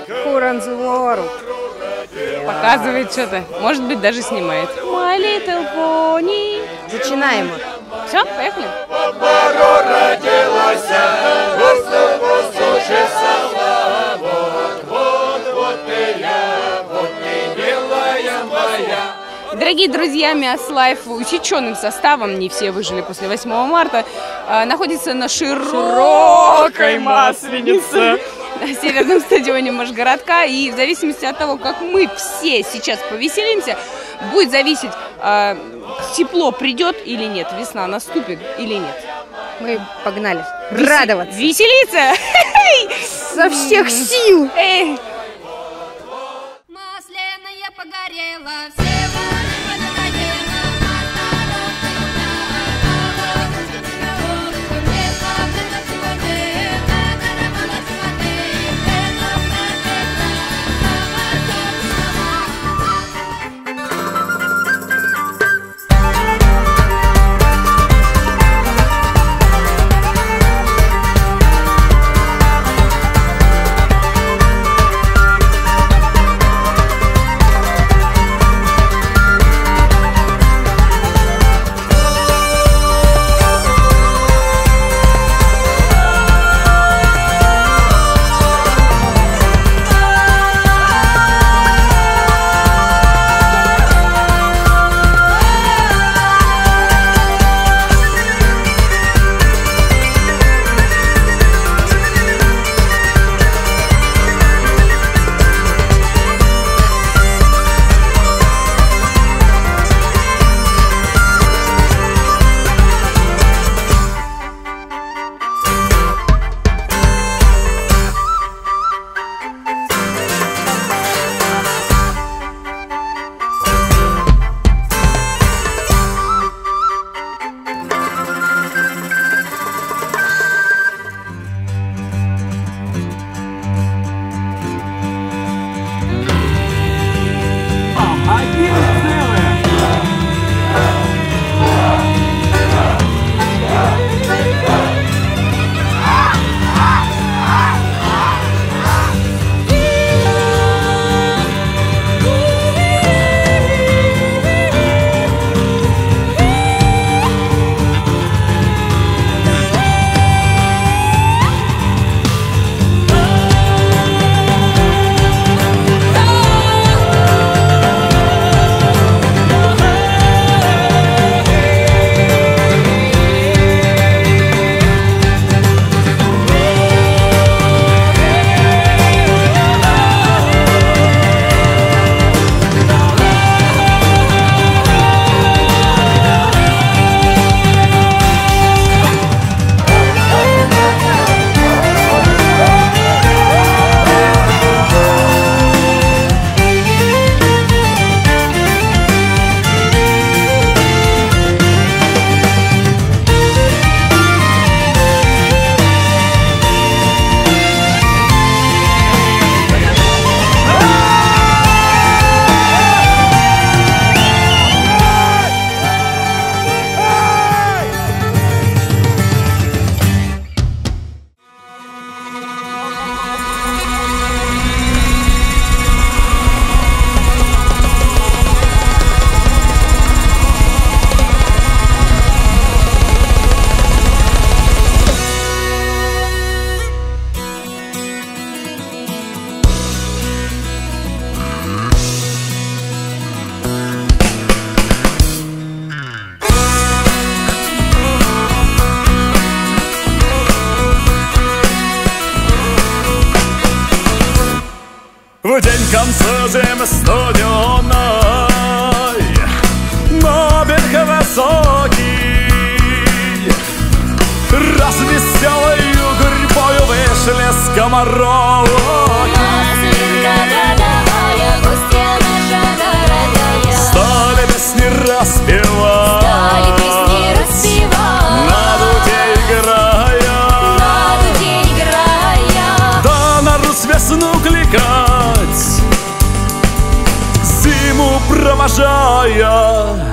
Куранзвору. Показывает что-то. Может быть, даже снимает. My Little Pony. Начинаем. Все, поехали. Дорогие друзья, Мяслайф усеченным составом, не все выжили после 8 марта, находится на широкой Масленице на северном стадионе Машгородка. И в зависимости от того, как мы все сейчас повеселимся, будет зависеть, тепло придет или нет, весна наступит или нет. Мы погнали радоваться. Веселиться! Со всех сил! Масляная погорела, все надоело. В день конца зимы студеной на берег высокий развеселою гурьбою вышли скомороки. Стали песни распевать, на дуде играя, да на Русь весну кликать, зиму провожая.